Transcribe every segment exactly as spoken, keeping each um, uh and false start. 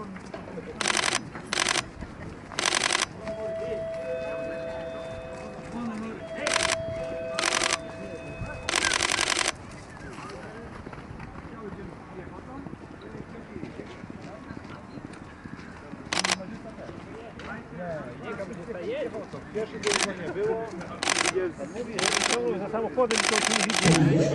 Pierwszy dzień nie było. Jest, mówi, że ciągnął za samochodem, to nie widzi.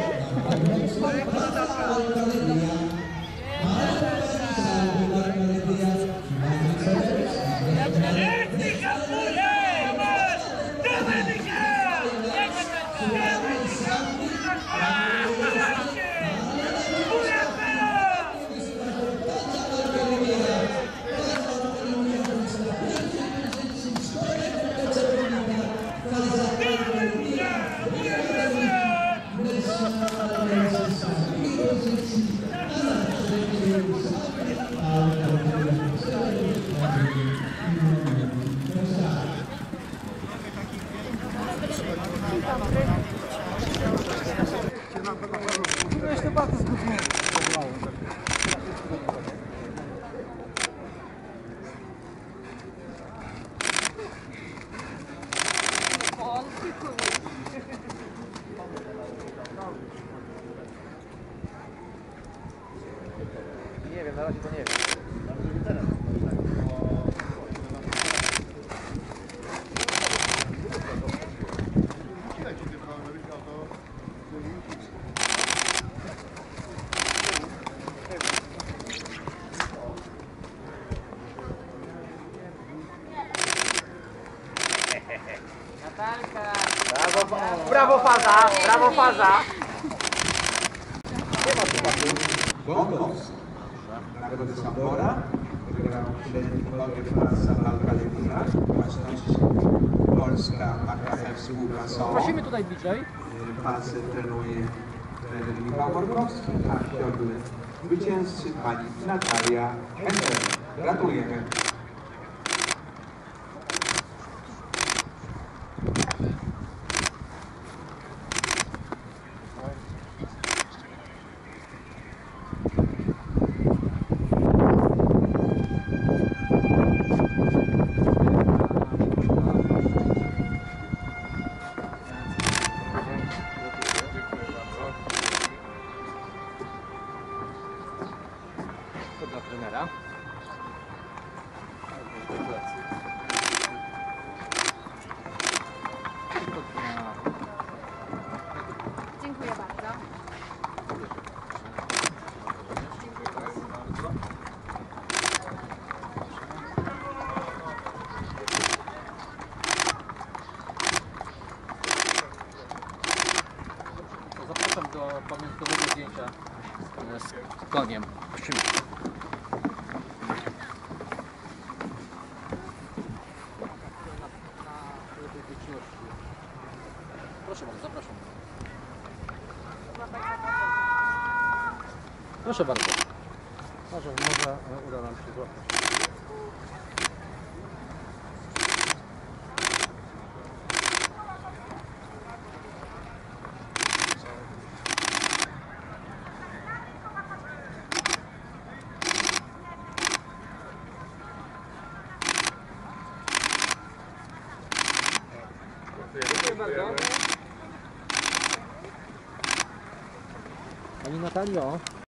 No jeszcze bardzo zgubiłem. Nie wiem, na razie to nie wiem. Natalka! Brawo, brawo faza, brawo faza! Bonus. Nagrody Sambora, wygrał średnikowy klasa Walka Lewina, własność Polska A K F Spółka S O O. Prosimy tutaj bliżej. Pasy trenuje trener Michał Morkowski, a siodły zwycięzcy pani Natalia Ender. Gratulujemy. To dla trenera. Dziękuję bardzo. Zapraszam do pamiątkowego zdjęcia z koniem. Prosimy. Proszę bardzo, zapraszam. Proszę bardzo. Może, może uda nam się złapać. Dziękuję bardzo. Pani Natalio.